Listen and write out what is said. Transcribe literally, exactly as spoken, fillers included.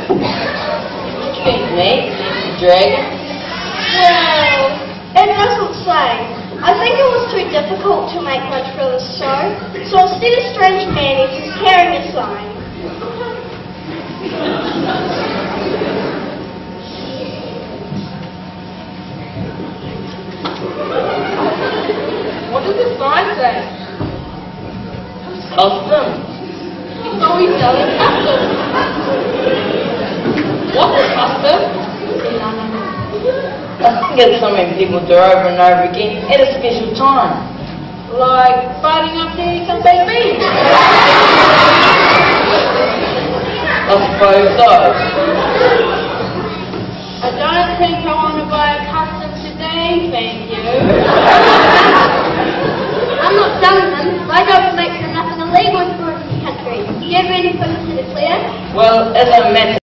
Excuse me, Dragon? Well, it doesn't say. I think it was too difficult to make much for this show, so instead of strange man, he's just carrying a sign. What does the sign say? Custom. So we sell it custom. What's a custom? I think it's something people do over and over again at a special time. Like fighting up to some baked beans. I suppose so. I don't think I want to buy a custom today, thank you. I'm not selling them. My job is to make sure nothing illegal is brought into the country. Do you have any questions to declare? Well, as a matter